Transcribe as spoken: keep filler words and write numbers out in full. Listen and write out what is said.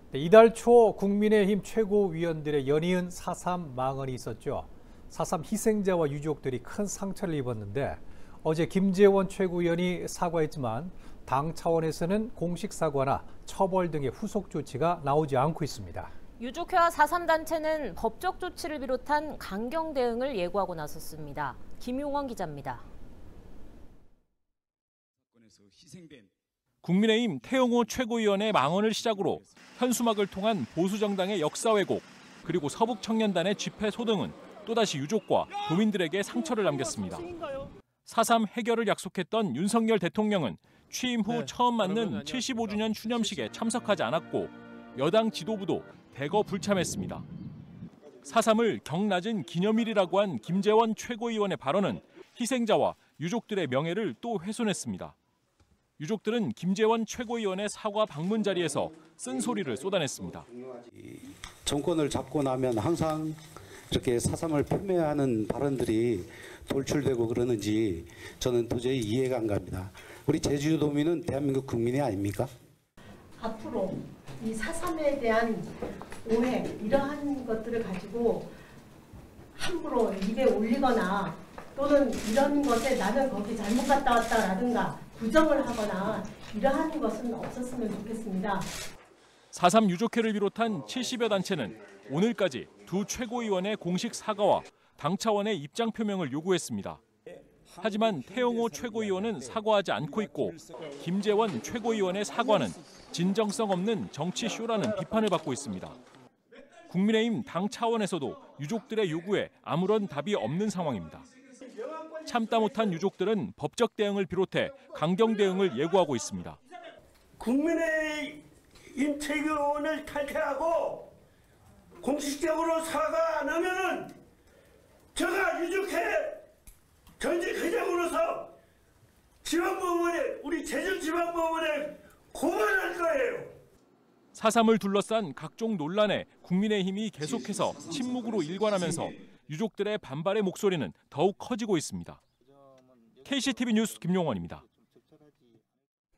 네, 이달 초 국민의힘 최고위원들의 연이은 사삼 망언이 있었죠. 사삼 희생자와 유족들이 큰 상처를 입었는데 어제 김재원 최고위원이 사과했지만 당 차원에서는 공식 사과나 처벌 등의 후속 조치가 나오지 않고 있습니다. 유족회와 사삼 단체는 법적 조치를 비롯한 강경 대응을 예고하고 나섰습니다. 김용원 기자입니다. 국민의힘 태영호 최고위원의 망언을 시작으로 현수막을 통한 보수정당의 역사 왜곡, 그리고 서북청년단의 집회 소등은 또다시 유족과 도민들에게 상처를 남겼습니다. 사삼 해결을 약속했던 윤석열 대통령은 취임 후 네, 처음 맞는 칠십오 주년 추념식에 참석하지 않았고 여당 지도부도 대거 불참했습니다. 사삼을 경낮은 기념일이라고 한 김재원 최고위원의 발언은 희생자와 유족들의 명예를 또 훼손했습니다. 유족들은 김재원 최고위원의 사과 방문 자리에서 쓴소리를 쏟아냈습니다. 정권을 잡고 나면 항상 이렇게 사삼을 폄훼하는 발언들이 돌출되고 그러는지 저는 도저히 이해가 안 갑니다. 우리 제주도민은 대한민국 국민이 아닙니까? 앞으로 이 사삼에 대한 오해, 이러한 것들을 가지고 함부로 입에 올리거나 또는 이런 것에 나는 거기 잘못 갔다 왔다라든가 부정을 하거나 이러한 것은 없었으면 좋겠습니다. 사삼 유족회를 비롯한 칠십여 단체는 오늘까지 두 최고위원의 공식 사과와 당 차원의 입장 표명을 요구했습니다. 하지만 태영호 최고위원은 사과하지 않고 있고 김재원 최고위원의 사과는 진정성 없는 정치 쇼라는 비판을 받고 있습니다. 국민의힘 당 차원에서도 유족들의 요구에 아무런 답이 없는 상황입니다. 참다 못한 유족들은 법적 대응을 비롯해 강경 대응을 예고하고 있습니다. 국민의힘 최고위원을 탈퇴하고 공식적으로 사과 안 하면은 제가 유족회 전직 회장으로서 지방법원에 우리 제주지방법원에 고발할 거예요. 사삼을 둘러싼 각종 논란에 국민의힘이 계속해서 침묵으로 일관하면서 유족들의 반발의 목소리는 더욱 커지고 있습니다. 케이씨티비 뉴스 김용원입니다.